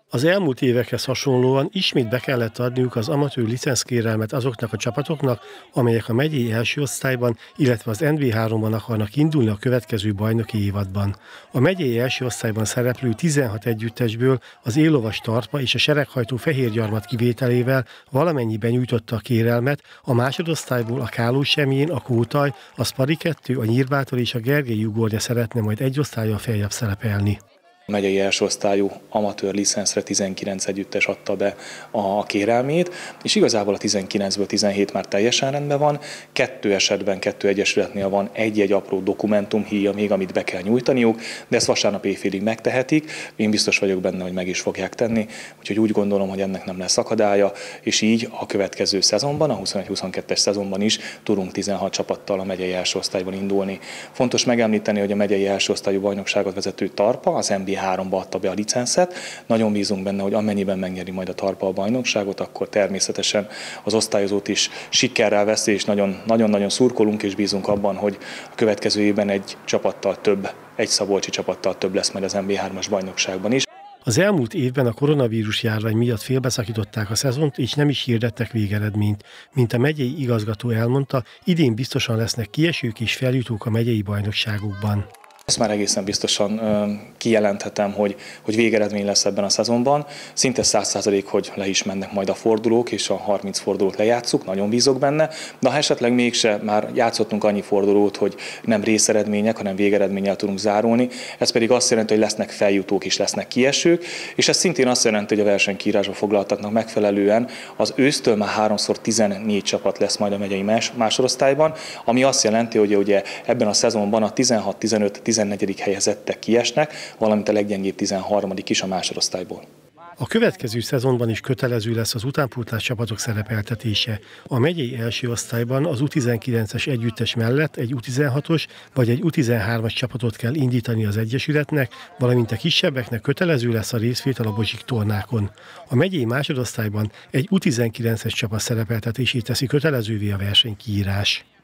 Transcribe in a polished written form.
Az elmúlt évekhez hasonlóan ismét be kellett adniuk az amatőr licenckérelmet azoknak a csapatoknak, amelyek a megyei első osztályban, illetve az NB3-ban akarnak indulni a következő bajnoki évadban. A megyei első osztályban szereplő 16 együttesből az Élovas Tarpa és a Sereghajtó Fehérgyarmat kivételével valamennyi benyújtotta a kérelmet, a másodosztályból a Kálósemjén, a Kótaj, a Spari 2, a Nyírbátor és a Gergely Ugorja szeretne majd egy osztállyal feljebb szerepelni. A megyei elsőosztályú amatőr licenszre 19 együttes adta be a kérelmét, és igazából a 19-ből 17 már teljesen rendben van. 2 esetben, 2 egyesületnél van egy-egy apró dokumentumhíja még, amit be kell nyújtaniuk, de ezt vasárnap éjfélig megtehetik. Én biztos vagyok benne, hogy meg is fogják tenni, úgyhogy úgy gondolom, hogy ennek nem lesz akadálya, és így a következő szezonban, a 21-22-es szezonban is tudunk 16 csapattal a megyei elsőosztályban indulni. Fontos megemlíteni, hogy a megyei elsőosztályú bajnokságot vezető Tarpa az NB3-ba adta be a licenszet. Nagyon bízunk benne, hogy amennyiben megnyeri majd a Tarpa a bajnokságot, akkor természetesen az osztályozót is sikerrel veszi, és nagyon-nagyon szurkolunk, és bízunk abban, hogy a következő évben egy szabolcsi csapattal több lesz majd az NB3-as bajnokságban is. Az elmúlt évben a koronavírus járvány miatt félbeszakították a szezont, és nem is hirdettek végeredményt. Mint a megyei igazgató elmondta, idén biztosan lesznek kiesők és feljutók a megyei bajnokságokban. Ezt már egészen biztosan kijelenthetem, hogy végeredmény lesz ebben a szezonban. Szinte 100%, hogy le is mennek majd a fordulók, és a 30 fordulót lejátsszuk, nagyon bízok benne. De ha esetleg mégse, már játszottunk annyi fordulót, hogy nem részeredmények, hanem végeredménnyel tudunk zárulni. Ez pedig azt jelenti, hogy lesznek feljutók és lesznek kiesők, és ez szintén azt jelenti, hogy a versenykiírásba foglaltaknak megfelelően az ősztől már 3x14 csapat lesz majd a megyei másodosztályban, ami azt jelenti, hogy ugye ebben a szezonban a 16, 15, 14. helyezettek kiesnek, valamint a leggyengébb 13. is a másodosztályból. A következő szezonban is kötelező lesz az utánpótlás csapatok szerepeltetése. A megyei első osztályban az U19-es együttes mellett egy U16-os vagy egy U13-as csapatot kell indítani az egyesületnek, valamint a kisebbeknek kötelező lesz a részvétel a Bozsik tornákon. A megyei másodosztályban egy U19-es csapat szerepeltetését teszi kötelezővé a versenykiírás.